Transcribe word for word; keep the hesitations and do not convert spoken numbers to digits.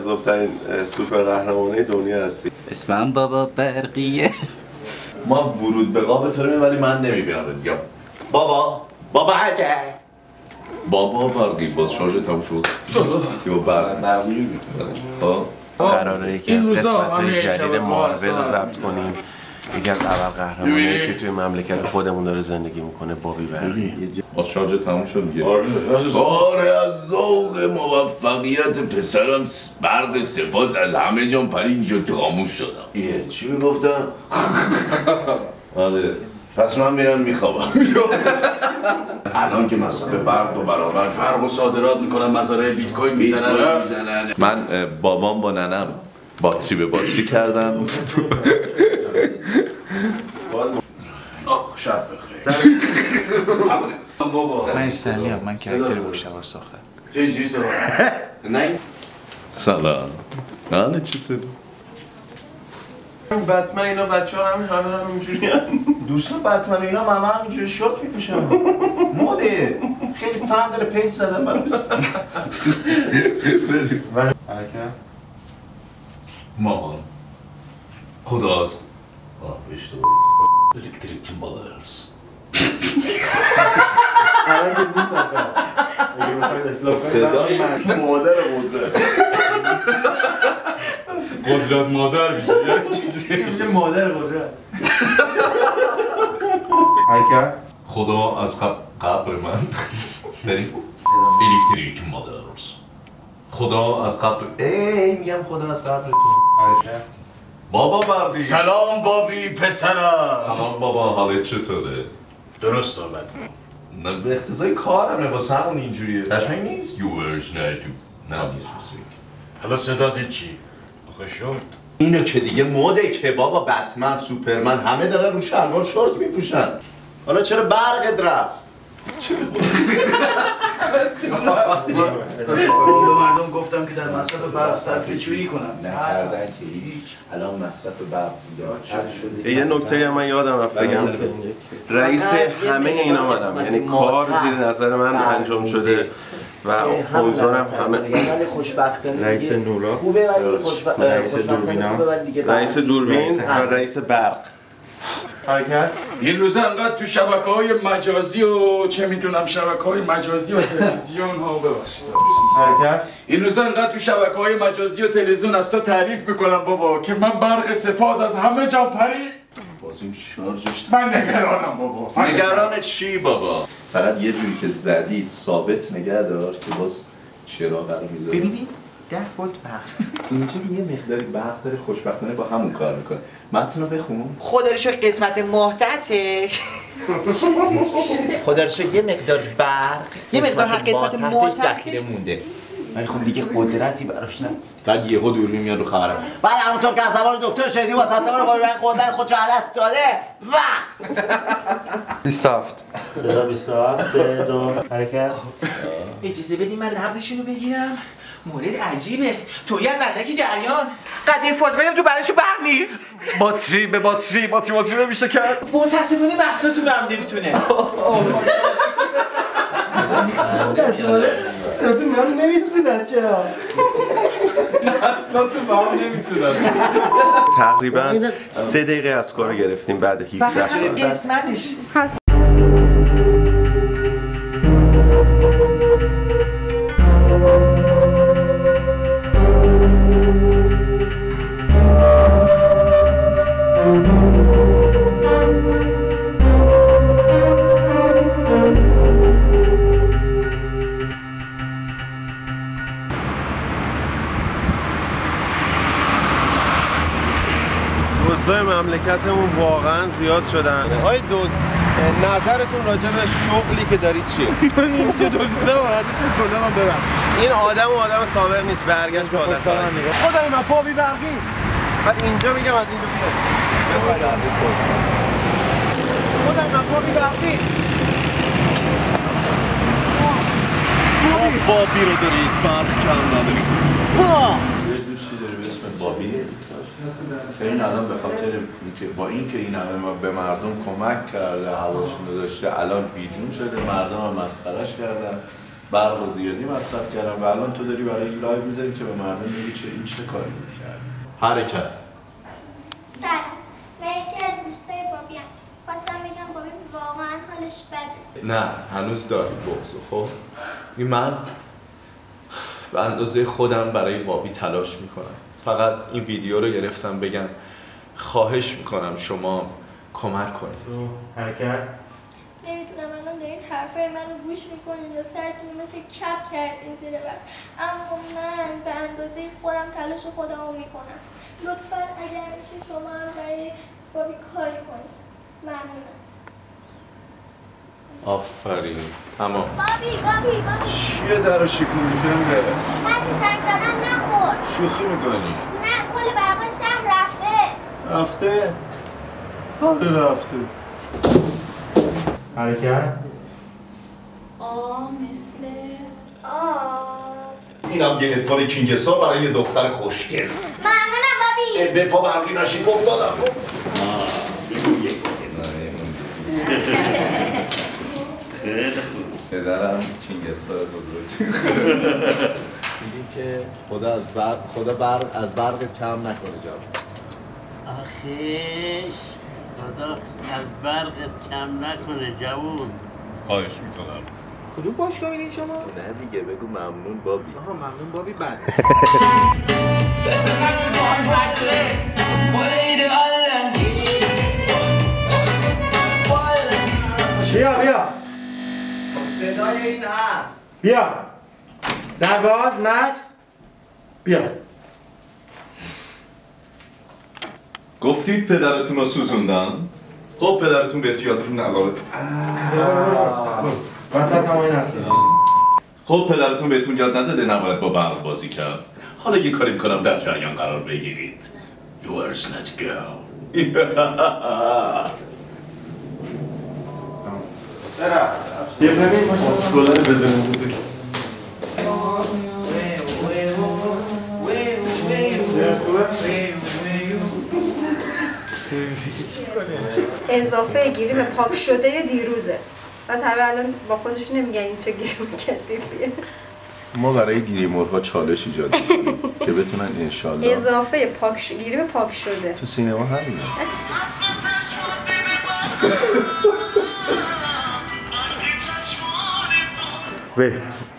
جذاب‌ترین سوپر قهرمانی دنیا هستی. اسمم بابا برقیه. ما ورود به قاب تو رو ولی من نمیبینم دیگه. بابا بابا هکه بابا برقی باز شارژ تموم شد. یا برقی خب قراره یکی از قسمت‌های جدید مارول رو ضبط کنیم. یکی از اول قهرمانایی که توی مملکت خودمون داره زندگی میکنه بابی برقی. باز شارژ تموم شد دیگه. آره از ذوق موفقیت پسرم برق صفات از همه جان پرید اینجا خاموش شدم. یه چی میگفتم؟ آره پس من میرم میخوابم. الان که مصرف برق دو برابر شد برق و صادرات میکنن مزارع بیت کوین میزنن میزنن. من بابام با ننم باتری به باتری کردن. شب بخیر. بابا من استنلیم، من کرکتر مشتبه ساختم. چه اینجوری سوال؟ نه سلام حالا چطوری؟ بتمن اینا بچه ها همه همه همینجوری هم. دوستان بتمن اینا همه همینجوری شورت میپوشن. موده خیلی فن داره پیج زدن براش. حرکت مامان خدا از اشتباه الکتریک مادرز الان که نیست اصلا. اگه بخواید اصلاح کنید صدای من مادر قدرت قدرت مادر میشه یا چیزی میشه مادر قدرت. حرکت خدا از قبر من بریم الکتریک مادرز خدا از قبر ای میگم خدا از قبرتون. حرکت بابا برقی سلام بابی پسرم. سلام بابا حالت چطوره؟ درست آمد. نه به اقتضای کارمه واسه همون اینجوریه. قشنگ نیست؟ یوورش نه تو نه نیست موسیقی. حالا صدات چی؟ آخه شورت اینو که دیگه موده که بابا بتمن سوپرمن همه دارن رو شلوار شورت میپوشن. حالا چرا برقت رفت؟ به مردم گفتم که در مصرف برق صرفه‌جویی کنم. نکردن که هیچ. الان مصرف برق زیاد شده. یه نکته هم من یادم رفت بگم. رئیس همه اینا آدم، یعنی کار زیر نظر من انجام شده و امیدوارم همه. رئیس نورا، رئیس دوربینا، رئیس دوربین و رئیس برق. حرکت این روزا انقدر تو شبکه‌های مجازی و چه میدونم شبکه‌های مجازی و تلویزیون ها ببخشید. حرکت این روزا انقدر تو شبکه‌های مجازی و تلویزیون از تو تعریف میکنم بابا که من برق سفاز از همه جا پرید. باز این شارژش من نگرانم بابا. نگران چی بابا؟ فقط یه جوری که زدی ثابت نگه دار که باز چرا قرار میذاره. ببینید ده ولت برق اینجا یه مقداری برق داره خوشبختانه با همون کار میکنه. متن رو بخون. خدا رو شکر قسمت محتطش خدا رو شکر یه مقدار برق یه مقدار هر قسمت محتطش ذخیره مونده. ولی خب دیگه قدرتی براش نه. بعد یهو دوربین میاد رو خبرم. بعد همونطور که از زبان دکتر شدی با تصور با قدرت خود جهالت داده و بیست و هفت صدا بیست و هفت سه دو حرکت. اجازه بدیم من نبضشون رو بگیرم. مورد عجیبه توی از اندکی جریان قدیم فاز بدم تو برشو برق نیست. باتری به باتری باتری باتری نمیشه کرد. متاسفانه مصرتون هم نمیتونه. صداتون من نمیتونن چرا؟ اصلا تو هم نمیتونن. تقریبا سه دقیقه از کار گرفتیم بعد هفده سال. قسمتش دزدای مملکتمون واقعا زیاد شدن. آقای دزد نظرتون راجع به شغلی که دارید چیه؟ من اینجا دزدم و بعدش کلا من ببخش. این آدم و آدم سابق نیست، برگشت به آدم خدای من بابی برقی. بعد اینجا میگم از اینجا بیاد. خدای من بابی برقی. بابی رو دارید برق کم ندارید. یه دوستی داری به اسم بابی که این الان به خاطر اینکه با اینکه این همه به مردم کمک کرده هواشون رو داشته الان بیجون شده، مردم هم مسخرش کردن برق و زیادی مصرف کردم و الان تو داری برای این لایو میذاری که به مردم میگی چه این چه کاری بود کرد. حرکت. سلام، من یکی از دوستای بابیم. خواستم بگم بابی واقعا حالش بده. نه هنوز داری بغضو. خب این من به اندازه خودم برای بابی تلاش میکنم. فقط این ویدیو رو گرفتم بگم خواهش میکنم شما کمک کنید. حرکت. نمیدونم الان دارین حرفای منو گوش میکنین یا سرتون مثل کپ کردین زیر بر، اما من به اندازه خودم تلاش خودم رو میکنم. لطفا اگر میشه شما هم برای بابی کاری کنید. ممنونم. آفرین. تمام. بابی بابی بابی چیه در رو شکوندی فیلم بره؟ هرچی زنگ زدم نخور. شوخی میکنی؟ نه کل برقا شهر رفته. رفته؟ آره رفته. حرکت. آه مثل آه اینم یه هدفون کینگستار برای یه دختر خوشگل. ممنونم بابی. به پا برقی نشین افتادم. پدرم کینگستار بزرگ. میگیم که خدا از برق خدا برق از برقت کم نکنه جان. آخیش خدا از برقت کم نکنه جوون. خواهش میکنم. کدوم باشگاه میرین شما؟ نه دیگه بگو ممنون بابی. آها ممنون بابی بعد. بیا بیا. صدای این هست. بیا. نواز مکس. بیا. گفتید پدرتون رو سوزوندن؟ خب پدرتون بهت یادتون نداره. وسط هم این هست. خب پدرتون بهتون یاد نداده نباید با برق بازی کرد. حالا یه کاری میکنم در جریان قرار بگیرید. You are not girl. یه ببین ماشاءالله بدون موزیک. اضافه گیریم پاک شده دیروزه. بعد همه الان با خودشون نمیگن این چه گیریم کثیفیه. ما برای گیریمورها چالش ایجاد کردیم که بتونن انشالله اضافه پاک ش... گیریم پاک شده. تو سینما همینه. بریم.